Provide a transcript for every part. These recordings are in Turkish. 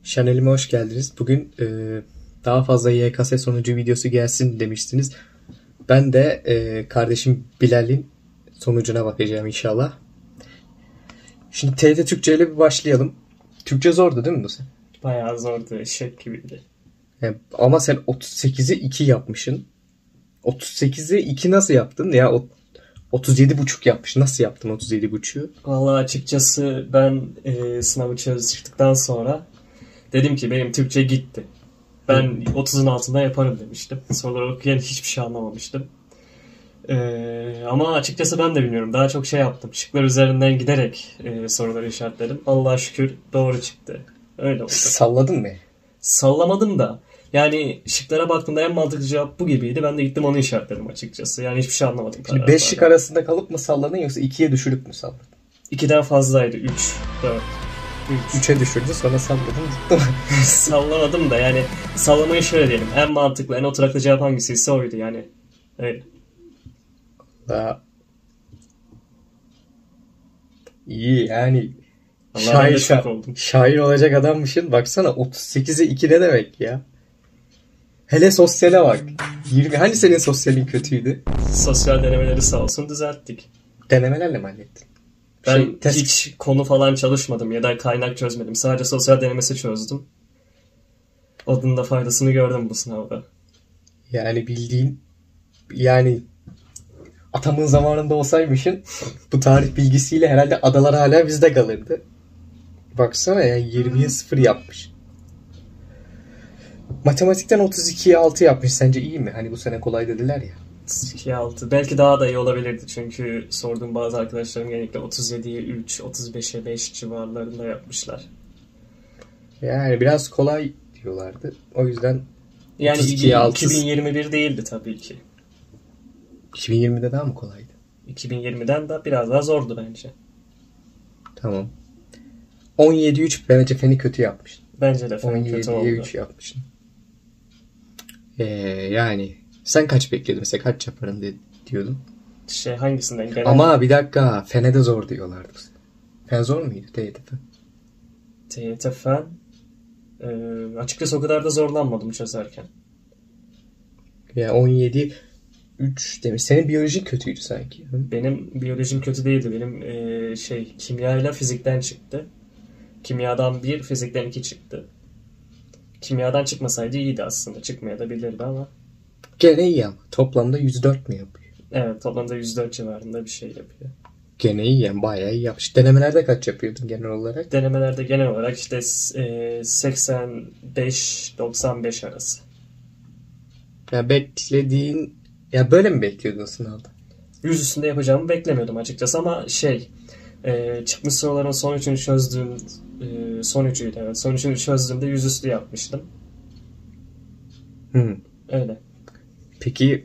Şanelime hoş geldiniz. Bugün daha fazla YKS sonucu videosu gelsin demiştiniz. Ben de kardeşim Bilal'in sonucuna bakacağım inşallah. Şimdi TYT Türkçe ile bir başlayalım. Türkçe zordu değil mi bu sen? Bayağı zordu. Eşek gibiydi. Ama sen 38'i 2 yapmışsın. 38'i 2 nasıl yaptın? Ya 37,5 yapmış. Nasıl yaptın 37,5'u? Vallahi açıkçası ben sınavı çalıştıktan sonra dedim ki benim Türkçe gitti. Ben 30'un altında yaparım demiştim. Soruları okuyan hiçbir şey anlamamıştım. Ama açıkçası ben de bilmiyorum. Daha çok şey yaptım. Şıklar üzerinden giderek soruları işaretledim. Allah'a şükür doğru çıktı. Öyle oldu. Salladın mı? Sallamadım da. Yani şıklara baktığımda en mantıklı cevap bu gibiydi. Ben de gittim onu işaretledim açıkçası. Yani hiçbir şey anlamadım. Şimdi 5 şık arasında kalıp mı salladın yoksa 2'ye düşürüp mü salladın? 2'den fazlaydı. 3, 4, 3'e düşürdü sonra salladın gitti mi? Sallamadım da yani sallamayı şöyle diyelim. En mantıklı, en oturaklı cevap hangisiyse oydu yani. Öyle. Daha iyi yani şair olacak adammışsın. Baksana 38'e 2 ne demek ya? Hele sosyale bak. 20 hani senin sosyalin kötüydü? Sosyal denemeleri sağ olsun düzelttik. Denemelerle mi hallettin? Ben hiç konu falan çalışmadım ya da kaynak çözmedim. Sadece sosyal denemesi çözdüm. Onun da faydasını gördüm bu sınavda. Yani bildiğin yani atamın zamanında olsaymışsın bu tarih bilgisiyle herhalde adalar hala bizde kalırdı. Baksana ya 20'ye 0 yapmış. Matematikten 32'ye 6 yapmış. Sence iyi mi? Hani bu sene kolay dediler ya. 32'ye 6. Belki daha da iyi olabilirdi. Çünkü sorduğum bazı arkadaşlarım genellikle 37'ye 3, 35'e 5 civarlarında yapmışlar. Yani biraz kolay diyorlardı. O yüzden yani 2021 değildi tabii ki. 2020'de daha mı kolaydı? 2020'den de biraz daha zordu bence. Tamam. 17'ye 3 bence feni kötü yapmışsın. Bence de feni kötü oldu. 17'ye 3 yapmışsın. Yani sen kaç bekliyordun mesela kaç yaparım diyordun? Hangisinden genel? Ama bir dakika fene de zor diyorlardı. Fen zor muydu TYT fen? TYT fen açıkçası o kadar da zorlanmadım çözerken. Ya 17 3 demiş. Senin biyolojin kötüydü sanki. Benim biyolojim kötü değildi. Benim kimyayla fizikten çıktı. Kimyadan 1, fizikten 2 çıktı. Kimyadan çıkmasaydı iyiydi aslında. Çıkmaya da bilirdi ama. Gene iyi ama. Toplamda 104 mi yapıyor? Evet, toplamda 104 civarında bir şey yapıyor. Gene iyi yani. Bayağı iyi yapmış. Denemelerde kaç yapıyordun genel olarak? Denemelerde genel olarak işte 85-95 arası. Ya beklediğin... Ya böyle mi bekliyordun sınavda? 100 üstünde yapacağımı beklemiyordum açıkçası ama çıkmış soruların son üçünü çözdüğüm son üçüydü evet. Son üçünü çözdüğümde 100 üstü yapmıştım. Öyle. Peki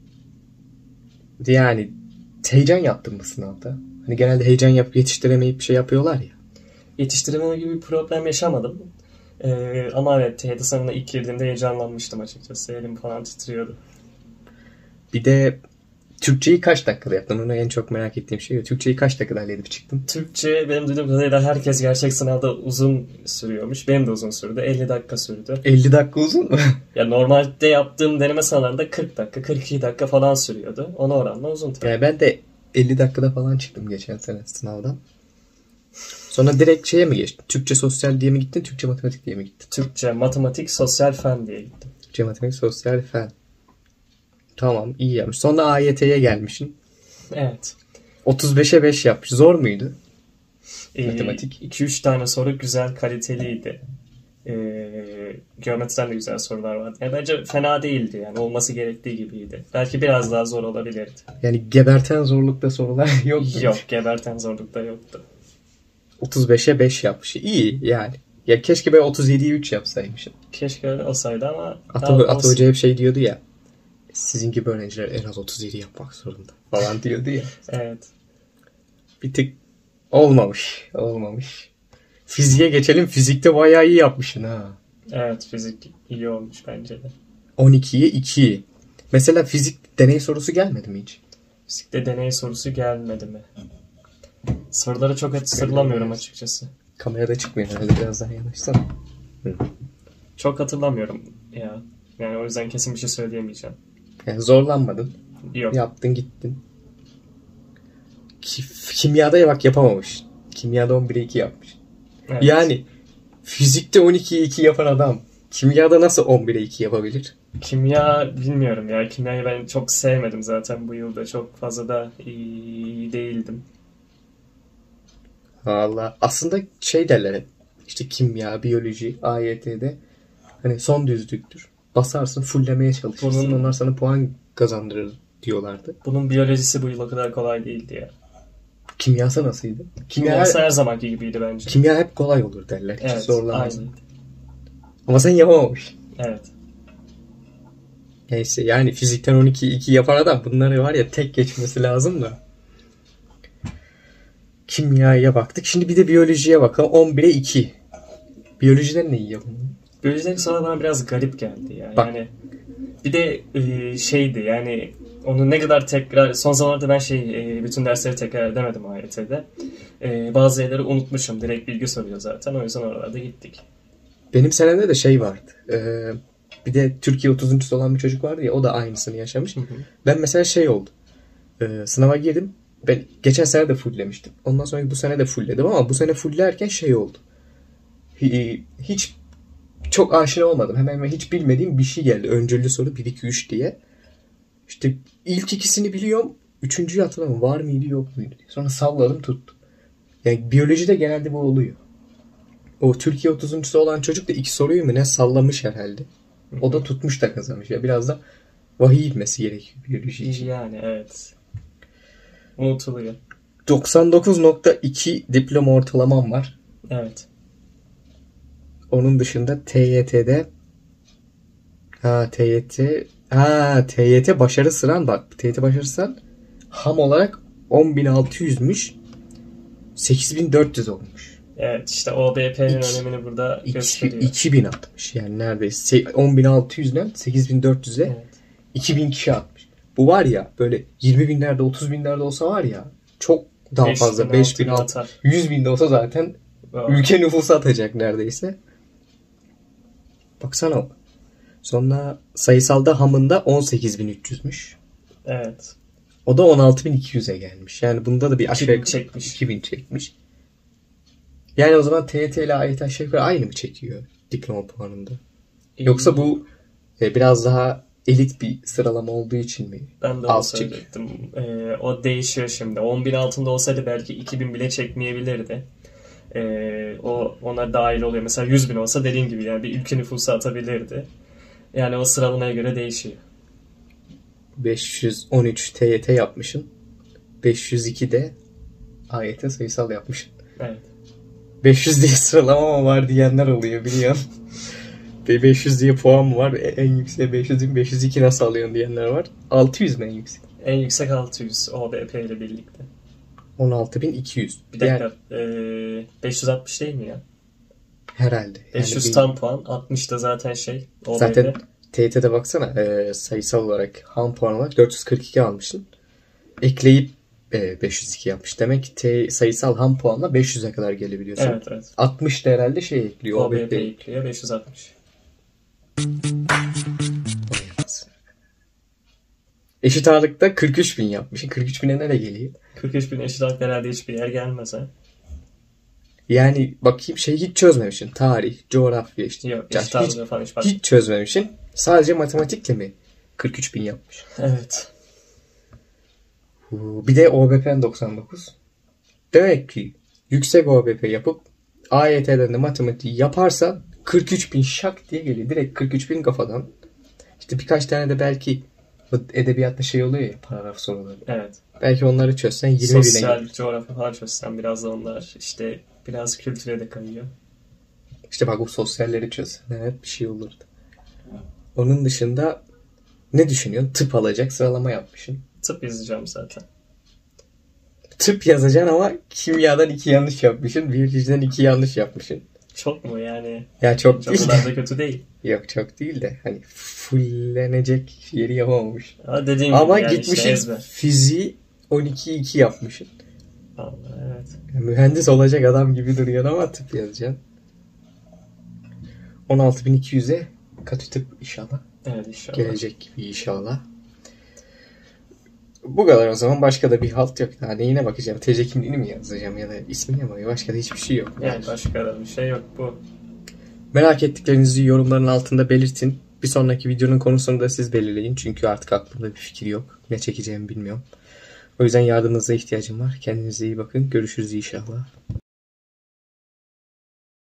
yani heyecan yaptın mı sınavda? Hani genelde heyecan yapıp yetiştiremeyip bir şey yapıyorlar ya. Yetiştirememe gibi bir problem yaşamadım. Ama evet TYT sınavına ilk girdiğimde heyecanlanmıştım açıkçası. Elim falan titriyordu. Bir de Türkçeyi kaç dakikada yaptın? Onu en çok merak ettiğim şey. Türkçeyi kaç dakikada halledip çıktın? Türkçe benim duyduğum kadarıyla herkes gerçek sınavda uzun sürüyormuş. Benim de uzun sürdü. 50 dakika sürdü. 50 dakika uzun mu? Ya normalde yaptığım deneme sınavlarında 40 dakika, 42 dakika falan sürüyordu. Ona oranla uzun tabii. Yani ben de 50 dakikada falan çıktım geçen sene sınavdan. Sonra direkt şeye mi geçtin? Türkçe sosyal diye mi gittin? Türkçe matematik diye mi gittin? Türkçe, matematik, sosyal fen diye gittim. Türkçe matematik, sosyal fen. Tamam iyi yapmış. Sonra AYT'ye gelmişsin. Evet. 35'e 5 yapmış. Zor muydu? Matematik. 2-3 tane soru güzel, kaliteliydi. Geometriden de güzel sorular vardı. Yani bence fena değildi yani. Olması gerektiği gibiydi. Belki biraz daha zor olabilirdi. Yani geberten zorlukta sorular yoktu. Yok, geberten zorlukta yoktu. 35'e 5 yapmış. İyi yani. Ya keşke ben 37'ye 3 yapsaymışım. Keşke öyle olsaydı ama... Ata Hoca hep şey diyordu ya. Sizin gibi öğrenciler en az 37 yapmak zorunda falan diyordu ya. Evet. Bir tık olmamış. Fiziğe geçelim. Fizikte bayağı iyi yapmışsın ha. Evet, fizik iyi olmuş bence de. 12'ye 2. Mesela fizik deney sorusu gelmedi mi hiç? Fizikte deney sorusu gelmedi mi? Soruları çok hatırlamıyorum açıkçası. Kamerada çıkmıyor herhalde, biraz daha yanaşsana. Hı. Çok hatırlamıyorum ya. Yani o yüzden kesin bir şey söyleyemeyeceğim. Yani zorlanmadın. Yok. Yaptın gittin. Kimyada bak yapamamış. Kimyada 11'e 2 yapmış. Evet. Yani fizikte 12'ye 2 yapan adam kimyada nasıl 11'e 2 yapabilir? Kimya bilmiyorum ya. Kimyayı ben çok sevmedim zaten bu yılda. Çok fazla da iyi değildim. Valla aslında şey derler hep. İşte kimya, biyoloji, AYT'de hani son düzlüktür. Basarsın, fullemeye çalışırsın. Onlar sana puan kazandırır diyorlardı. Bunun biyolojisi bu yıl o kadar kolay değildi ya. Kimyası nasıldı? Kimyası her zamanki gibiydi bence. Kimya hep kolay olur derler. Hiç Evet, zorlamaz. aynı. Ama sen yapamamışsın. Evet. Neyse yani fizikten 12-2 yapan adam bunları var ya tek geçmesi lazım da. Kimyaya baktık. Şimdi bir de biyolojiye bakalım. 11'e 2. Biyolojiden ne iyi yapın? Biyolojideki soru bana biraz garip geldi ya. Bak. Yani bir de şeydi yani onu ne kadar tekrar son zamanlarda ben bütün dersleri tekrar edemedim AYT'de. Bazı yerleri unutmuşum. Direkt bilgi soruyor zaten. O yüzden oralarda gittik. Benim senemde de şey vardı. Bir de Türkiye 30.sü olan bir çocuk vardı ya o da aynısını yaşamış. Hı hı. Ben mesela şey oldu. Sınava girdim. Ben geçen sene de fulllemiştim. Ondan sonra bu sene de fullledim ama bu sene fulllerken şey oldu. Hiç çok aşina olmadım. Hemen hiç bilmediğim bir şey geldi. Öncüllü soru 1 2 3 diye. İşte ilk ikisini biliyorum. Üçüncüyü hatırlamıyorum. Var mıydı yok muydu diye. Sonra salladım tuttum. Yani biyolojide genelde bu oluyor. O Türkiye 30.sü olan çocuk da 2 soruyu mu ne sallamış herhalde. O da tutmuş da kazanmış. Ya biraz da vahiy inmesi gerekiyor biyoloji için. Yani evet. Unutuluyor. 99.2 diploma ortalamam var. Evet. Onun dışında TYT'de TYT başarı sıran bak. TYT başarı sıran ham olarak 10.600'müş. 8.400 olmuş. Evet işte OBP'nin önemini burada gösteriyor. 2000 atmış. Yani neredeyse 10.600'den 8.400'e Evet. 2000 kişi atmış. Bu var ya böyle 20 binlerde 30 binlerde olsa var ya çok daha fazla 5.000 atar. 100 binde olsa zaten ülke nüfusu atacak neredeyse. Baksana. Sonra sayısalda hamında 18.300'müş. Evet. O da 16.200'e gelmiş. Yani bunda da bir aşağı 2000 çekmiş. Yani o zaman TYT ile AYT aşağı yukarı aynı mı çekiyor diploma puanında? Yoksa bu biraz daha elit bir sıralama olduğu için mi? Ben de onu söyleyecektim. O değişiyor şimdi. 10.000 altında olsaydı belki 2.000 bile çekmeyebilirdi. Ona dahil oluyor. Mesela 100.000 olsa dediğim gibi yani bir ülke nüfusu atabilirdi. Yani o sıralamaya göre değişiyor. 513 TYT yapmışsın. 502 de AYT sayısal yapmışsın. Evet. 500 diye sıralama mı var diyenler oluyor biliyorsun. 500 diye puan mı var? En yüksek 500'ün 502 nasıl alıyorsun diyenler var. 600 mi en yüksek? En yüksek 600 OBP ile birlikte. 16.200. Bir dakika. 560 değil mi ya? Herhalde. 500 yani tam puan. 60 da zaten OBP. Zaten TYT'de baksana sayısal olarak ham puan olarak 442 almışsın. Ekleyip 502 yapmış. Demek ki sayısal ham puanla 500'e kadar gelebiliyorsun. Evet evet. 60 da herhalde ekliyor. OBP ekliyor 560. Eşit ağırlıkta 43.000 yapmışsın. 43.000'e nereye geliyor? 43.000 eşit ağırlıkta herhalde hiçbir yer gelmez ha. Yani bakayım hiç çözmemişsin. Tarih, coğrafya işte. Yok eşit ağırlıkta falan hiç çözmemişsin. Sadece matematikle mi 43.000 yapmış? Evet. Bir de OBP'nin 99. Demek ki yüksek OBP yapıp AYT'den de matematiği yaparsan 43.000 şak diye geliyor. Direkt 43.000 kafadan. İşte birkaç tane de belki edebiyatta oluyor ya paragraf soruları. Evet. Belki onları çözsen 20 bine sosyal, coğrafya falan çözsen biraz da onlar işte biraz kültüre de kayıyor. İşte bak bu sosyalleri çözsen evet bir şey olurdu. Onun dışında ne düşünüyorsun? Tıp alacak sıralama yapmışsın. Tıp yazacağım zaten. Tıp yazacaksın ama kimyadan 2 yanlış yapmışsın. Biyolojiden 2 yanlış yapmışsın. Çok mu yani? Ya çok değil. Çok da kötü değil. Yok çok değil de hani fullenecek yeri yapamamış. Ama yani gitmişsin fiziği 12-2 yapmışsın. Allah evet. Yani mühendis olacak adam gibi duruyor ama tıp yazacaksın. 16.200'e katütüp inşallah. Evet inşallah. Gelecek gibi inşallah. Bu kadar o zaman. Başka da bir halt yok. Daha neyine bakacağım? TC kimliğini mi yazacağım ya da ismini mi? Başka da hiçbir şey yok. Yani başka da bir şey yok bu. Merak ettiklerinizi yorumların altında belirtin. Bir sonraki videonun konusunu da siz belirleyin. Çünkü artık aklımda bir fikir yok. Ne çekeceğimi bilmiyorum. O yüzden yardımınıza ihtiyacım var. Kendinize iyi bakın. Görüşürüz inşallah.